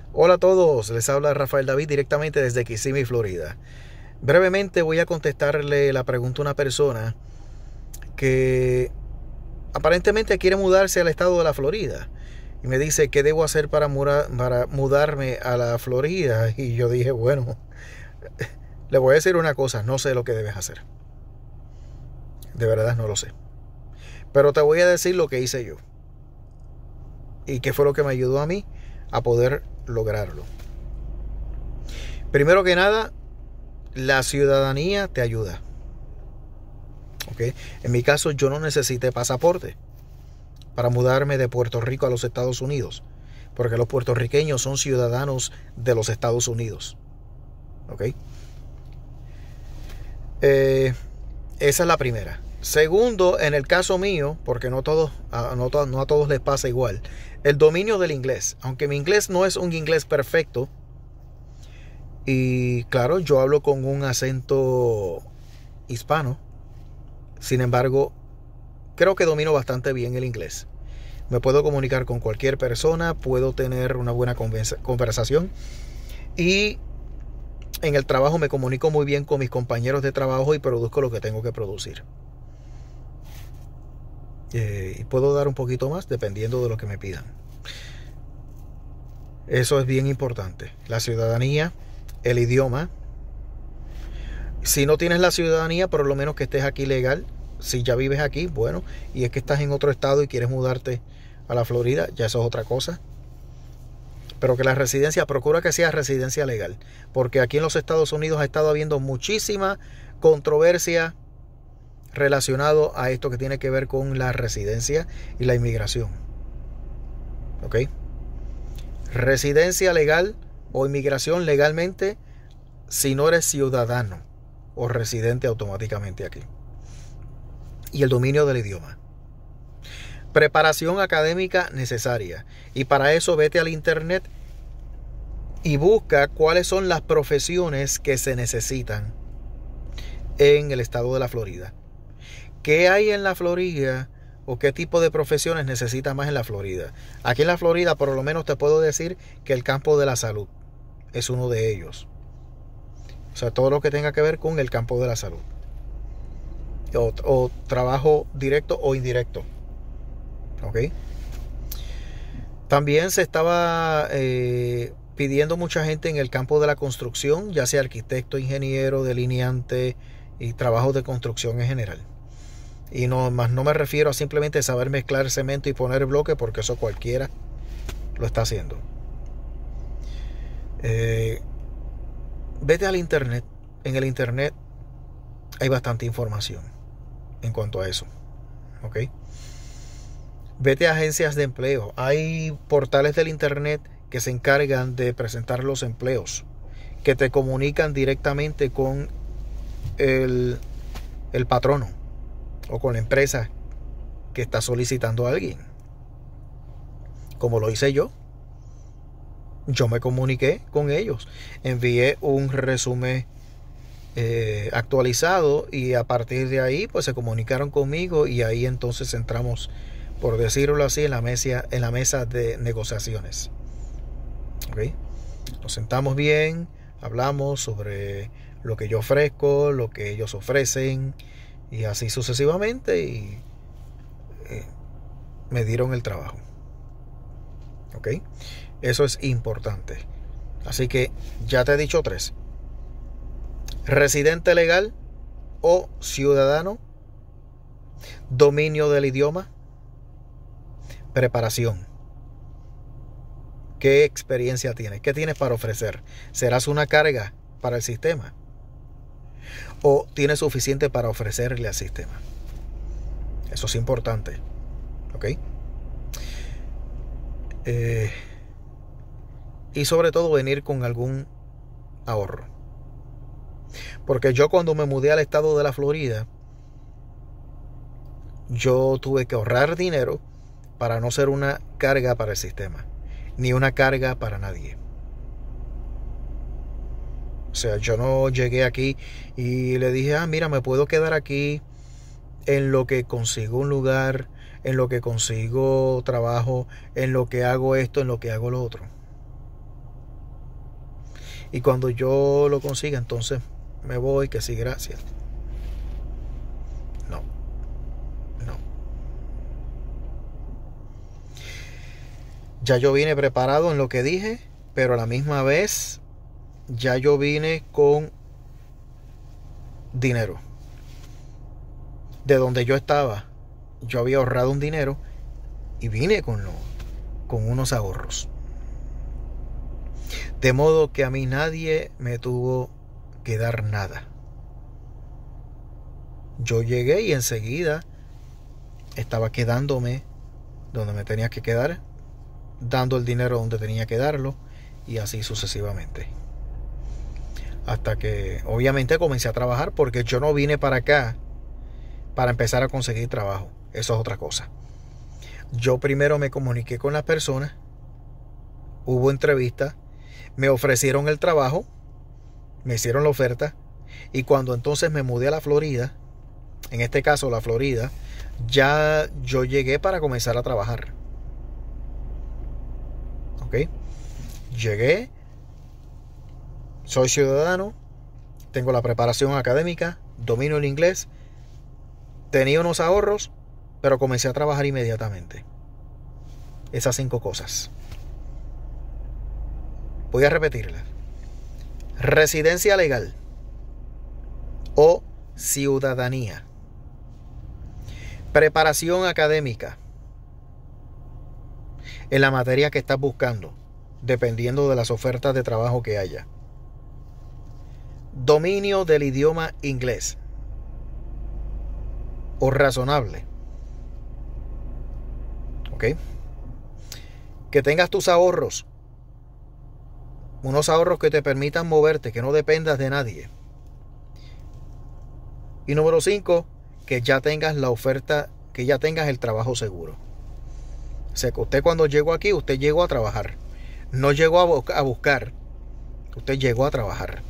Hola a todos, les habla Rafael David directamente desde Kissimmee, Florida. Brevemente voy a contestarle la pregunta a una persona que aparentemente quiere mudarse al estado de la Florida. Y me dice, ¿qué debo hacer para mudarme a la Florida? Y yo dije, bueno, le voy a decir una cosa, no sé lo que debes hacer. De verdad no lo sé. Pero te voy a decir lo que hice yo. Y qué fue lo que me ayudó a mí a poder lograrlo. Primero que nada, la ciudadanía te ayuda. ¿Ok? En mi caso, yo no necesité pasaporte para mudarme de Puerto Rico a los Estados Unidos, porque los puertorriqueños son ciudadanos de los Estados Unidos. ¿Ok? Esa es la primera. Segundo, en el caso mío, porque no a todos les pasa igual, el dominio del inglés. Aunque mi inglés no es un inglés perfecto, y claro, yo hablo con un acento hispano, sin embargo, creo que domino bastante bien el inglés. Me puedo comunicar con cualquier persona, puedo tener una buena conversación y en el trabajo me comunico muy bien con mis compañeros de trabajo y produzco lo que tengo que producir. Y puedo dar un poquito más dependiendo de lo que me pidan. Eso es bien importante. La ciudadanía, el idioma. Si no tienes la ciudadanía, por lo menos que estés aquí legal. Si ya vives aquí, bueno, y es que estás en otro estado y quieres mudarte a la Florida, ya eso es otra cosa. Pero que la residencia, procura que sea residencia legal. Porque aquí en los Estados Unidos ha estado habiendo muchísima controversia relacionado a esto que tiene que ver con la residencia y la inmigración. ¿Ok? Residencia legal o inmigración legalmente si no eres ciudadano o residente automáticamente aquí. Y el dominio del idioma. Preparación académica necesaria. Y para eso vete al internet y busca cuáles son las profesiones que se necesitan en el estado de la Florida. ¿Qué hay en la Florida o qué tipo de profesiones necesitas más en la Florida? Aquí en la Florida por lo menos te puedo decir que el campo de la salud es uno de ellos. O sea, todo lo que tenga que ver con el campo de la salud. O trabajo directo o indirecto. ¿Ok? También se estaba pidiendo mucha gente en el campo de la construcción, ya sea arquitecto, ingeniero, delineante y trabajos de construcción en general. Y no me refiero a simplemente saber mezclar cemento y poner bloque, porque eso cualquiera lo está haciendo. Vete al internet. En el internet hay bastante información en cuanto a eso. ¿Ok? Vete a agencias de empleo. Hay portales del internet que se encargan de presentar los empleos, que te comunican directamente con el patrono o con la empresa que está solicitando a alguien. Como lo hice yo. Yo me comuniqué con ellos. Envié un resumen actualizado y a partir de ahí pues se comunicaron conmigo y ahí entonces entramos, por decirlo así, en la mesa de negociaciones. ¿Okay? Nos sentamos bien, hablamos sobre lo que yo ofrezco, lo que ellos ofrecen y así sucesivamente y me dieron el trabajo. ¿Ok? Eso es importante. Así que ya te he dicho 3. Residente legal o ciudadano, dominio del idioma, preparación. ¿Qué experiencia tienes? ¿Qué tienes para ofrecer? ¿Serás una carga para el sistema? ¿O tienes suficiente para ofrecerle al sistema? Eso es importante. ¿Ok? Y sobre todo venir con algún ahorro. Porque yo cuando me mudé al estado de la Florida, yo tuve que ahorrar dinero para no ser una carga para el sistema, ni una carga para nadie. O sea, yo no llegué aquí y le dije, mira, me puedo quedar aquí en lo que consigo un lugar, en lo que consigo trabajo, en lo que hago esto, en lo que hago lo otro. Y cuando yo lo consiga, entonces me voy, que sí, gracias. No, no. Ya yo vine preparado en lo que dije, pero a la misma vez ya yo vine con dinero. De donde yo estaba, yo había ahorrado un dinero y vine con unos ahorros. De modo que a mí nadie me tuvo que dar nada. Yo llegué y enseguida estaba quedándome donde me tenía que quedar, dando el dinero donde tenía que darlo, y así sucesivamente. Hasta que obviamente comencé a trabajar, porque yo no vine para acá para empezar a conseguir trabajo. Eso es otra cosa. Yo primero me comuniqué con las personas, hubo entrevistas, me ofrecieron el trabajo, me hicieron la oferta, y cuando entonces me mudé a la Florida, en este caso la Florida, ya yo llegué para comenzar a trabajar. ¿Ok? Llegué, soy ciudadano, tengo la preparación académica, domino el inglés, tenía unos ahorros, pero comencé a trabajar inmediatamente. Esas 5 cosas. Voy a repetirlas. Residencia legal o ciudadanía. Preparación académica en la materia que estás buscando, dependiendo de las ofertas de trabajo que haya. Dominio del idioma inglés o razonable. ¿Ok? Que tengas tus ahorros. Unos ahorros que te permitan moverte, que no dependas de nadie. Y número 5, que ya tengas la oferta, que ya tengas el trabajo seguro. O sea, que usted cuando llegó aquí, usted llegó a trabajar. No llegó a buscar. Usted llegó a trabajar.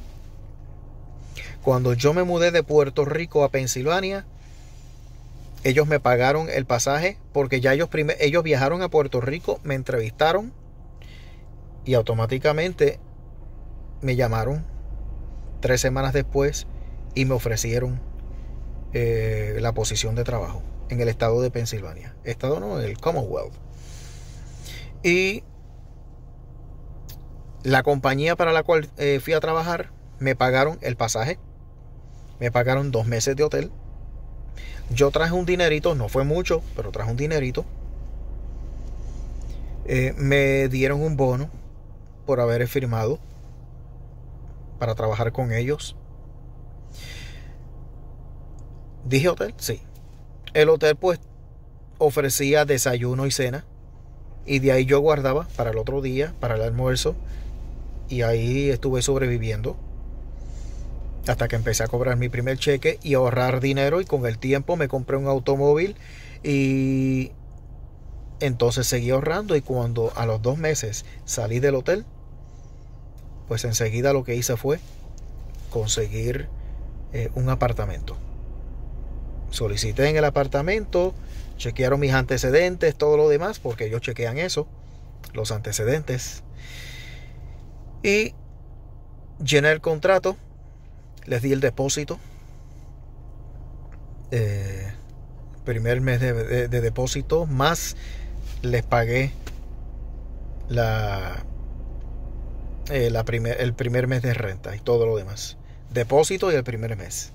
Cuando yo me mudé de Puerto Rico a Pensilvania, ellos me pagaron el pasaje, porque ya ellos viajaron a Puerto Rico, me entrevistaron y automáticamente me llamaron 3 semanas después y me ofrecieron la posición de trabajo en el estado de Pensilvania. Estado no, el Commonwealth. Y la compañía para la cual fui a trabajar me pagaron el pasaje, me pagaron 2 meses de hotel. Yo traje un dinerito, no fue mucho, pero traje un dinerito. Me dieron un bono por haber firmado para trabajar con ellos. ¿Dije hotel? Sí. El hotel pues ofrecía desayuno y cena, y de ahí yo guardaba para el otro día, para el almuerzo, y ahí estuve sobreviviendo hasta que empecé a cobrar mi primer cheque y a ahorrar dinero, y con el tiempo me compré un automóvil y entonces seguí ahorrando, y cuando a los 2 meses salí del hotel, pues enseguida lo que hice fue conseguir un apartamento. Solicité en el apartamento, chequearon mis antecedentes, todo lo demás, porque ellos chequean eso, los antecedentes, y llené el contrato, les di el depósito, primer mes de depósito, más les pagué el primer mes de renta y todo lo demás. Depósito y el primer mes.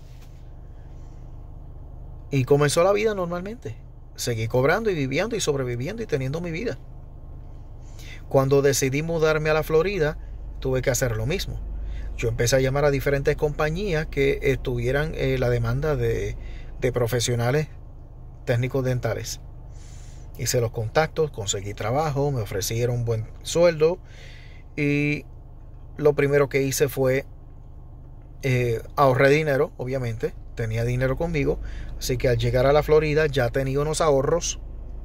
Y comenzó la vida normalmente. Seguí cobrando y viviendo y sobreviviendo y teniendo mi vida. Cuando decidí mudarme a la Florida, tuve que hacer lo mismo. Yo empecé a llamar a diferentes compañías que tuvieran la demanda de profesionales técnicos dentales. Hice los contactos, conseguí trabajo, me ofrecieron un buen sueldo, y lo primero que hice fue ahorré dinero, obviamente. Tenía dinero conmigo, así que al llegar a la Florida ya tenía unos ahorros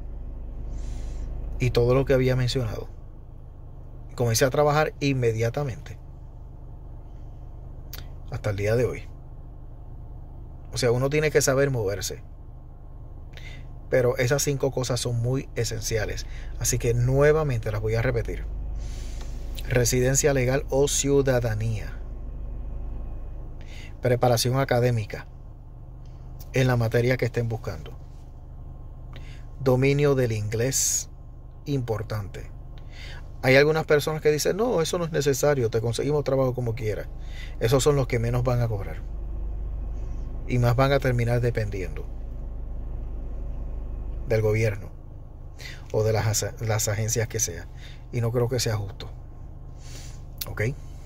y todo lo que había mencionado. Comencé a trabajar inmediatamente hasta el día de hoy. O sea, uno tiene que saber moverse, pero esas 5 cosas son muy esenciales, así que nuevamente las voy a repetir. residencia legal o ciudadanía, preparación académica en la materia que estén buscando, dominio del inglés importante. Hay algunas personas que dicen, no, eso no es necesario, te conseguimos trabajo como quieras. Esos son los que menos van a cobrar y más van a terminar dependiendo del gobierno o de las agencias que sea, y no creo que sea justo. ¿Ok?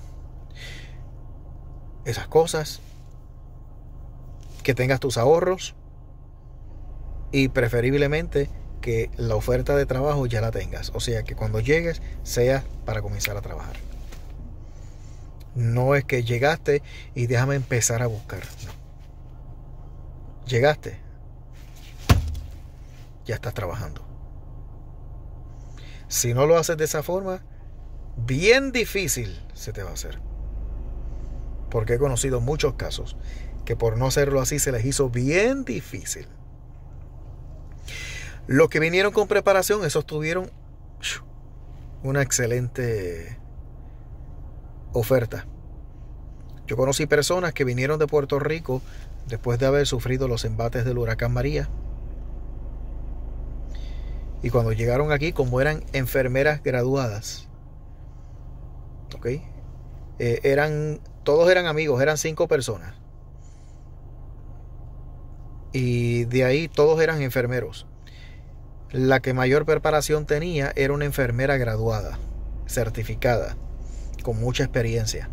Esas cosas, que tengas tus ahorros y preferiblemente que la oferta de trabajo ya la tengas, o sea que cuando llegues sea para comenzar a trabajar. No es que llegaste y déjame empezar a buscar, no. Llegaste, ya estás trabajando. Si no lo haces de esa forma, bien difícil se te va a hacer, porque he conocido muchos casos que por no hacerlo así se les hizo bien difícil. Los que vinieron con preparación, esos tuvieron una excelente oferta. Yo conocí personas que vinieron de Puerto Rico después de haber sufrido los embates del huracán María. Y cuando llegaron aquí, como eran enfermeras graduadas, ¿ok? Todos eran amigos, eran 5 personas. Y de ahí todos eran enfermeros. La que mayor preparación tenía era una enfermera graduada, certificada, con mucha experiencia.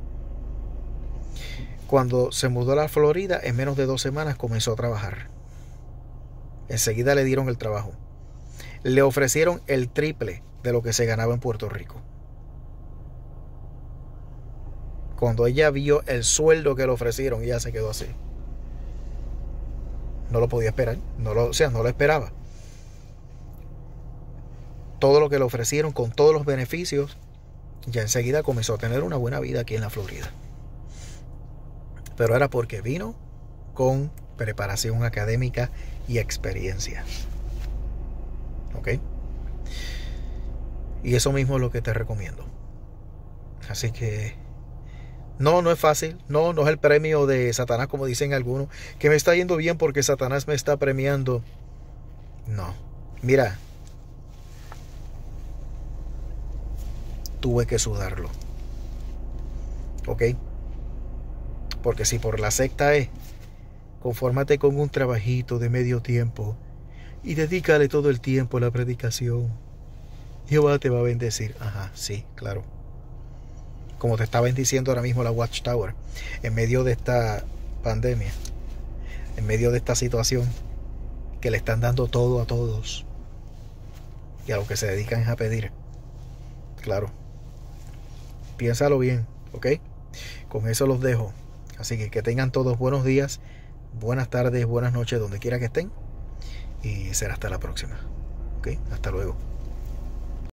Cuando se mudó a la Florida, en menos de 2 semanas comenzó a trabajar. Enseguida le dieron el trabajo. Le ofrecieron el triple de lo que se ganaba en Puerto Rico. Cuando ella vio el sueldo que le ofrecieron, ella se quedó así. No lo podía esperar, no lo esperaba. Todo lo que le ofrecieron con todos los beneficios, ya enseguida comenzó a tener una buena vida aquí en la Florida. Pero era porque vino con preparación académica y experiencia. ¿Ok? Y eso mismo es lo que te recomiendo. Así que no es fácil. No es el premio de Satanás, como dicen algunos, que me está yendo bien porque Satanás me está premiando. No. Mira, tuve que sudarlo. ¿Ok? Porque si por la secta es, confórmate con un trabajito de medio tiempo y dedícale todo el tiempo a la predicación. Jehová te va a bendecir. Ajá, sí, claro. Como te está bendiciendo ahora mismo la Watchtower, en medio de esta pandemia, en medio de esta situación, que le están dando todo a todos y a lo que se dedican es a pedir. Claro. Piénsalo bien, ¿ok? Con eso los dejo. Así que tengan todos buenos días, buenas tardes, buenas noches, donde quiera que estén. Y será hasta la próxima. ¿Ok? Hasta luego.